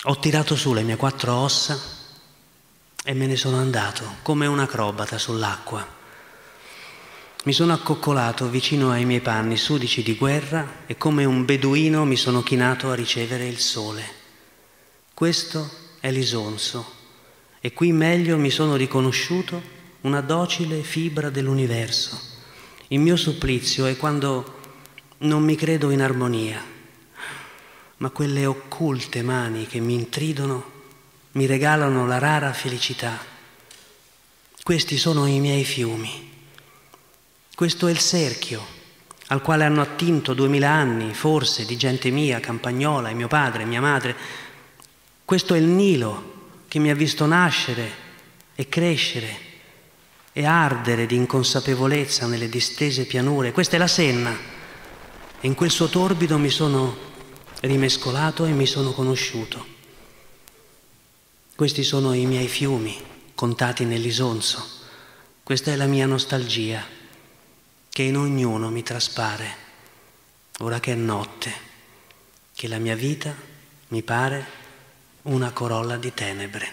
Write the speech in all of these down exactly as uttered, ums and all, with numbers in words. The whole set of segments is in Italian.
Ho tirato su le mie quattro ossa e me ne sono andato come un acrobata sull'acqua. Mi sono accoccolato vicino ai miei panni sudici di guerra e come un beduino mi sono chinato a ricevere il sole. Questo è l'Isonzo e qui meglio mi sono riconosciuto una docile fibra dell'universo. Il mio supplizio è quando non mi credo in armonia, ma quelle occulte mani che mi intridono mi regalano la rara felicità. Questi sono i miei fiumi. Questo è il cerchio al quale hanno attinto duemila anni, forse, di gente mia, campagnola, mio padre, mia madre. Questo è il Nilo che mi ha visto nascere e crescere e ardere di inconsapevolezza nelle distese pianure. Questa è la Senna e in quel suo torbido mi sono rimescolato e mi sono conosciuto. Questi sono i miei fiumi contati nell'Isonzo. Questa è la mia nostalgia che in ognuno mi traspare, ora che è notte, che la mia vita mi pare una corolla di tenebre.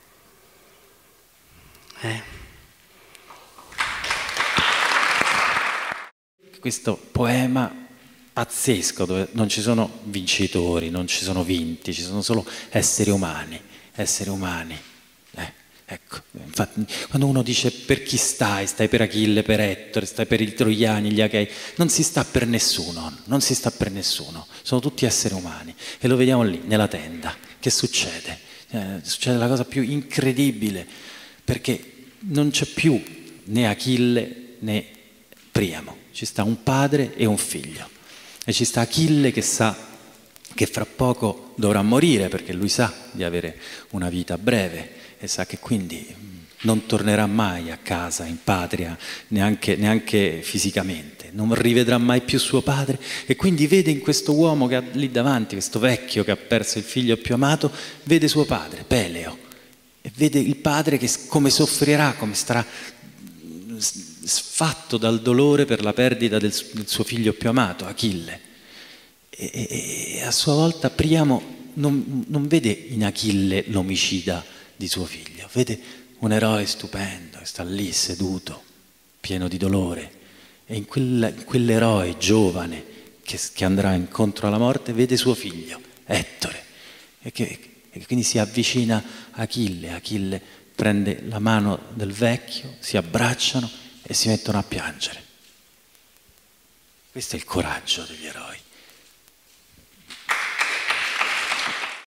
Eh? Questo poema pazzesco, dove non ci sono vincitori, non ci sono vinti, ci sono solo esseri umani, esseri umani. Eh. Ecco, infatti, quando uno dice per chi stai, stai per Achille, per Ettore, stai per i Troiani, gli Achei, non si sta per nessuno, non si sta per nessuno, sono tutti esseri umani e lo vediamo lì, nella tenda. Che succede? Eh, succede la cosa più incredibile, perché non c'è più né Achille né Priamo, ci sta un padre e un figlio e ci sta Achille che sa che fra poco dovrà morire perché lui sa di avere una vita breve e sa che quindi non tornerà mai a casa, in patria, neanche, neanche fisicamente, non rivedrà mai più suo padre e quindi vede in questo uomo che ha lì davanti, questo vecchio che ha perso il figlio più amato, vede suo padre, Peleo, e vede il padre che come soffrirà, come starà sfatto dal dolore per la perdita del, del suo figlio più amato, Achille. E, e, e a sua volta Priamo non, non vede in Achille l'omicida di suo figlio, vede un eroe stupendo che sta lì seduto, pieno di dolore e in, quella, in quell'eroe giovane che, che andrà incontro alla morte vede suo figlio, Ettore, e, che, e quindi si avvicina a Achille, Achille prende la mano del vecchio, si abbracciano e si mettono a piangere. Questo è il coraggio degli eroi.